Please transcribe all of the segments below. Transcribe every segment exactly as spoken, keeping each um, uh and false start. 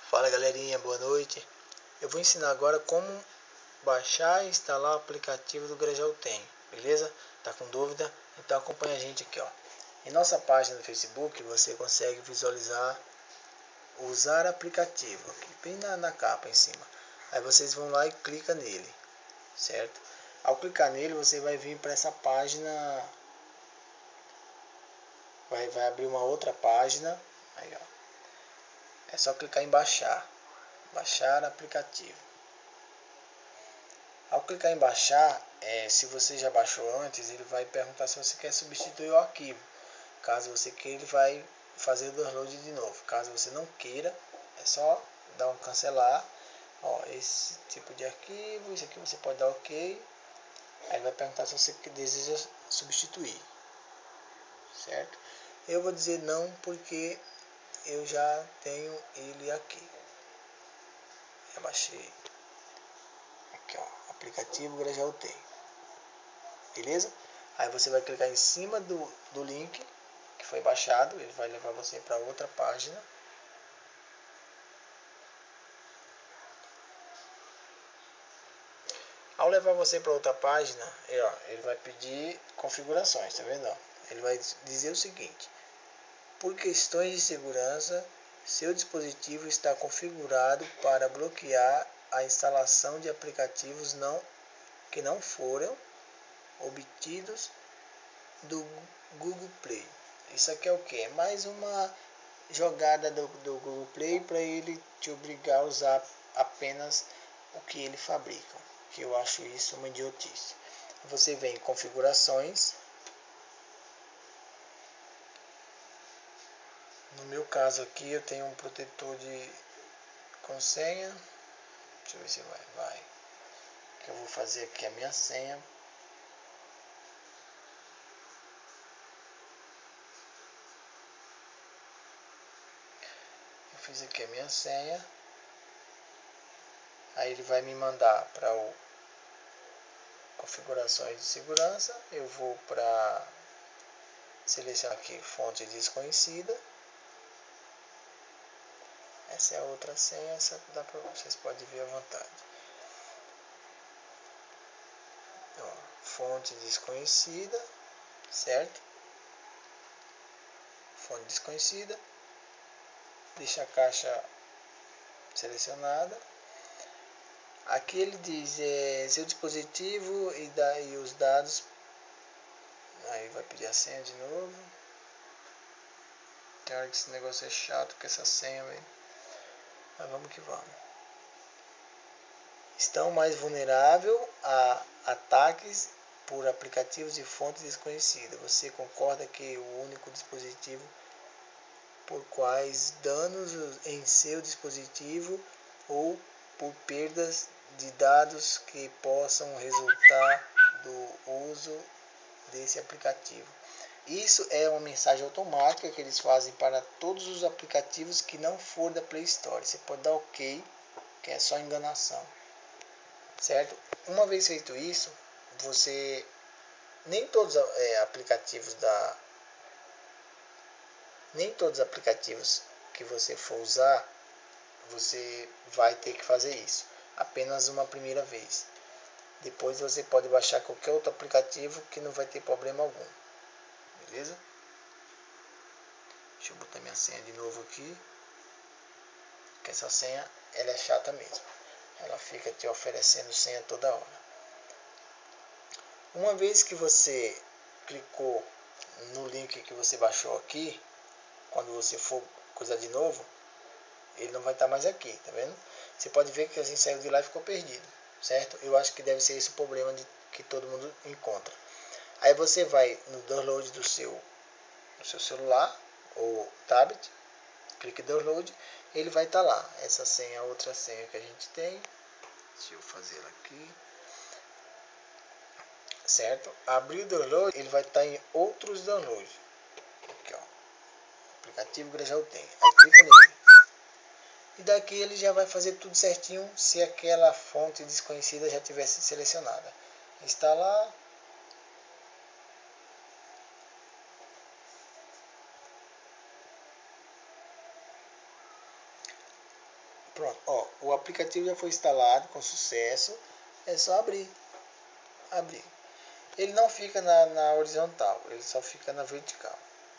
Fala galerinha, boa noite. Eu vou ensinar agora como baixar e instalar o aplicativo do Grajaú Tem, beleza? Tá com dúvida? Então acompanha a gente aqui, ó. Em nossa página do Facebook você consegue visualizar usar aplicativo, aqui bem na, na capa em cima. Aí vocês vão lá e clica nele, certo? Ao clicar nele você vai vir para essa página, vai, vai abrir uma outra página, aí ó. É só clicar em baixar, baixar aplicativo. Ao clicar em baixar, é, se você já baixou antes, ele vai perguntar se você quer substituir o arquivo. Caso você queira, ele vai fazer o download de novo. Caso você não queira, é só dar um cancelar. Ó, esse tipo de arquivo, isso aqui você pode dar OK. Aí vai perguntar se você deseja substituir, certo? Eu vou dizer não porque eu já tenho ele aqui. Já baixei. Aqui ó, aplicativo Grajaú Tem. Beleza? Aí você vai clicar em cima do, do link que foi baixado, ele vai levar você para outra página. Ao levar você para outra página, ele, ó, ele vai pedir configurações, tá vendo? Ele vai dizer o seguinte: por questões de segurança, seu dispositivo está configurado para bloquear a instalação de aplicativos não, que não foram obtidos do Google Play. Isso aqui é o que? Mais uma jogada do, do Google Play para ele te obrigar a usar apenas o que ele fabrica, que eu acho isso uma idiotice. Você vem em configurações. No meu caso aqui eu tenho um protetor de com senha. Deixa eu ver se vai, vai. Que eu vou fazer aqui a minha senha. Eu fiz aqui a minha senha. Aí ele vai me mandar para o configurações de segurança. Eu vou para selecionar aqui fonte desconhecida. Essa é a outra senha, essa dá para vocês podem ver à vontade. Ó, fonte desconhecida, certo? Fonte desconhecida. Deixa a caixa selecionada. Aqui ele diz é, seu dispositivo e, da, e os dados. Aí vai pedir a senha de novo. Tem hora que esse negócio é chato com essa senha, velho. Mas vamos que vamos. Estão mais vulneráveis a ataques por aplicativos de fonte desconhecida. Você concorda que o único dispositivo por quais danos em seu dispositivo ou por perdas de dados que possam resultar do uso desse aplicativo. Isso é uma mensagem automática que eles fazem para todos os aplicativos que não for da Play Store. Você pode dar OK, que é só enganação, certo? Uma vez feito isso, você nem todos os é, aplicativos da nem todos os aplicativos que você for usar, você vai ter que fazer isso. Apenas uma primeira vez. Depois você pode baixar qualquer outro aplicativo que não vai ter problema algum. Beleza? Deixa eu botar minha senha de novo aqui. Porque essa senha ela é chata mesmo. Ela fica te oferecendo senha toda hora. Uma vez que você clicou no link que você baixou aqui, quando você for coisar de novo, ele não vai estar mais aqui, tá vendo? Você pode ver que a gente saiu de lá e ficou perdido, certo? Eu acho que deve ser esse o problema de, que todo mundo encontra. Aí você vai no download do seu, do seu celular ou tablet, clique em download, ele vai estar lá. Essa senha é outra senha que a gente tem. Deixa eu fazer ela aqui. Certo? Abrir o download, ele vai estar em outros downloads. Aqui, ó. Aplicativo Grajaú Tem. Aí clica nele. E daqui ele já vai fazer tudo certinho se aquela fonte desconhecida já tivesse selecionada. Instalar. Pronto, ó, o aplicativo já foi instalado com sucesso. É só abrir. Abrir. Ele não fica na, na horizontal, ele só fica na vertical.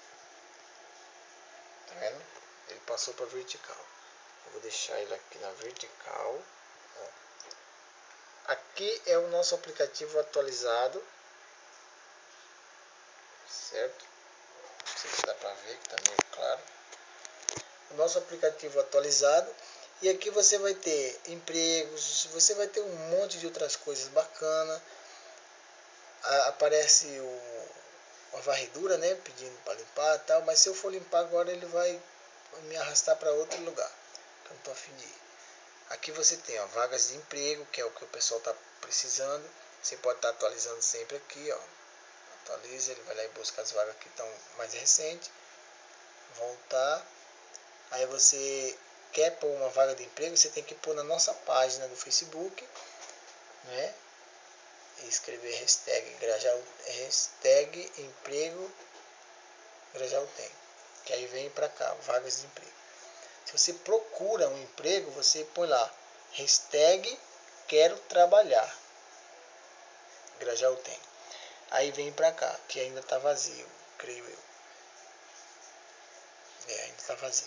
Tá vendo? Ele passou para vertical. Eu vou deixar ele aqui na vertical. Ó. Aqui é o nosso aplicativo atualizado. Certo? Não sei se dá para ver, que está meio claro. O nosso aplicativo atualizado. E aqui você vai ter empregos, você vai ter um monte de outras coisas bacanas. Aparece o, a varredura, né, pedindo para limpar e tal, mas se eu for limpar agora ele vai me arrastar para outro lugar, que eu não estou afim de ir. Aqui você tem ó, vagas de emprego, que é o que o pessoal está precisando. Você pode estar tá atualizando sempre aqui, ó. Atualiza, ele vai lá e busca as vagas que estão mais recentes. Voltar. Aí você quer pôr uma vaga de emprego, você tem que pôr na nossa página do Facebook, né? E escrever hashtag, Grajaú, hashtag emprego Grajaú tem. Que aí vem para cá, vagas de emprego. Se você procura um emprego, você põe lá, hashtag quero trabalhar. Grajaú tem. Aí vem para cá, que ainda está vazio, creio eu. É, ainda está vazio.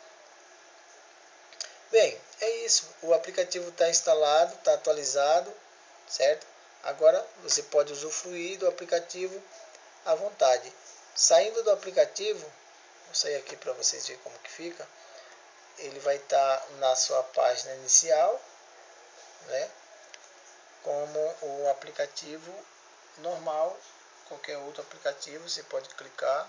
Bem, é isso. O aplicativo está instalado, está atualizado, certo? Agora você pode usufruir do aplicativo à vontade. Saindo do aplicativo, vou sair aqui para vocês verem como que fica. Ele vai estar na sua página inicial, né? Como o aplicativo normal, qualquer outro aplicativo, você pode clicar,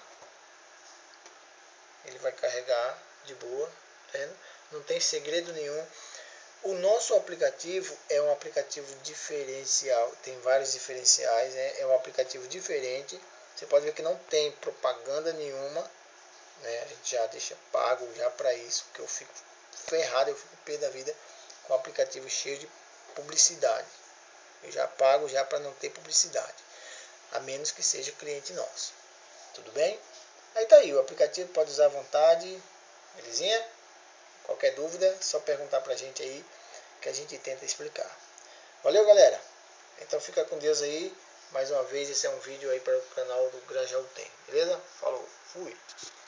ele vai carregar de boa, tá vendo? Não tem segredo nenhum. O nosso aplicativo é um aplicativo diferencial, tem vários diferenciais, né? É um aplicativo diferente. Você pode ver que não tem propaganda nenhuma, né? A gente já deixa pago já para isso, porque eu fico ferrado, eu fico pé da vida com o aplicativo cheio de publicidade. Eu já pago já para não ter publicidade, a menos que seja cliente nosso. Tudo bem? Aí tá aí, o aplicativo pode usar à vontade, belezinha? Qualquer dúvida, só perguntar pra gente aí que a gente tenta explicar. Valeu, galera? Então fica com Deus aí. Mais uma vez, esse é um vídeo aí para o canal do Grajaú Tem. Beleza? Falou, fui!